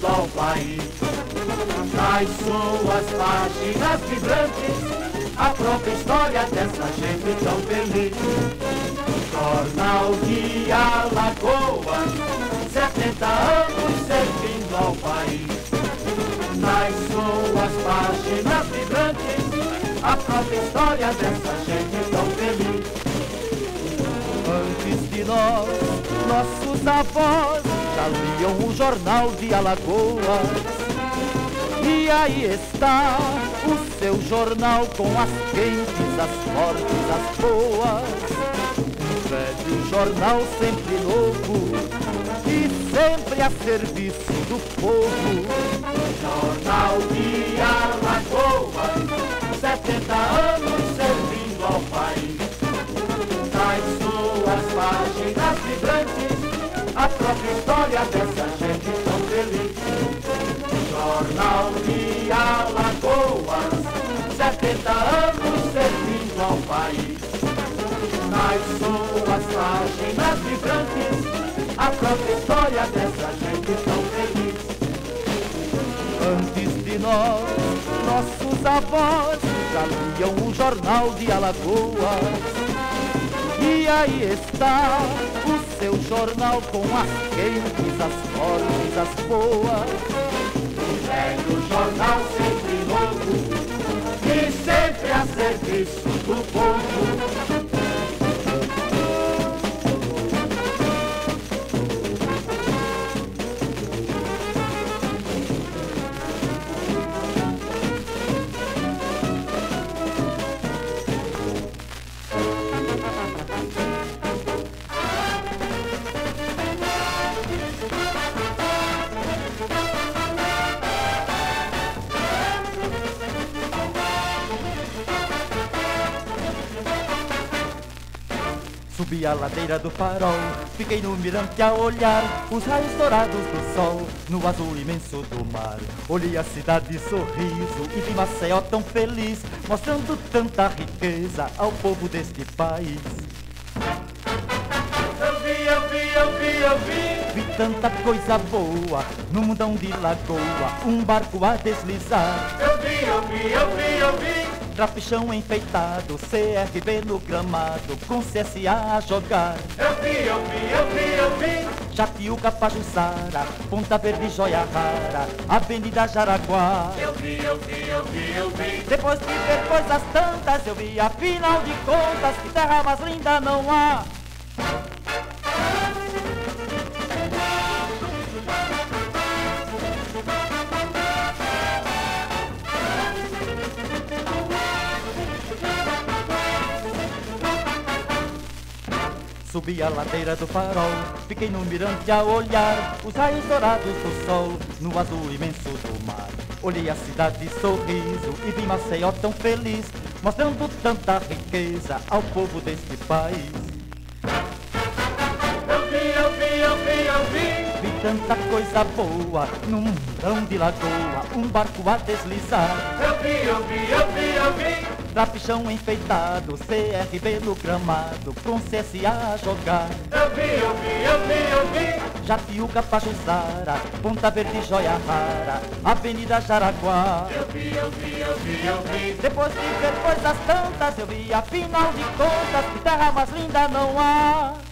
servindo ao país. Nas suas páginas vibrantes, a própria história dessa gente tão feliz. Jornal de Alagoas, 70 anos servindo ao país. Nas suas páginas vibrantes, a própria história dessa gente tão feliz. Antes de nós, nossos avós já liam o Jornal de Alagoas. E aí está o seu jornal com as quentes, as fortes, as boas. Um velho jornal sempre novo e sempre a serviço do povo. Jornal de Alagoas, 70 anos servindo ao país. Nas suas páginas vibrantes, a própria história dessa gente tão feliz. Jornal de Alagoas, 70 anos servindo ao país. Nas suas páginas vibrantes, a própria história dessa gente tão feliz. Antes de nós, nossos avós já liam o Jornal de Alagoas. E aí está o seu jornal com as quentes, as fortes, as boas. Velho jornal sempre novo e sempre a serviço do povo. Subi a ladeira do farol, fiquei no mirante a olhar os raios dourados do sol no azul imenso do mar. Olhei a cidade sorriso e vi Maceió tão feliz, mostrando tanta riqueza ao povo deste país. Eu vi. Vi tanta coisa boa no mundão de Lagoa, um barco a deslizar. Eu vi. Trapichão enfeitado, CRB no gramado, com CSA a jogar. Eu vi. Jatiuca, Pajuçara, Ponta Verde, Joia Rara, Avenida Jaraguá. Eu vi. Depois de ver coisas tantas, eu vi, afinal de contas, que terra mais linda não há. Subi a ladeira do farol, fiquei no mirante a olhar os raios dourados do sol no azul imenso do mar. Olhei a cidade sorriso e vi Maceió tão feliz, mostrando tanta riqueza ao povo deste país. Eu vi. Vi tanta coisa boa no mundão de Lagoa, um barco a deslizar. Eu vi. Trapichão enfeitado, CRB no gramado, com CSA a jogar. Eu vi. Jatiuca, Pajuçara, Ponta Verde, Joia Rara, Avenida Jaraguá. Eu vi. Depois de ver coisas tantas, eu vi, afinal de contas, que terra mais linda não há.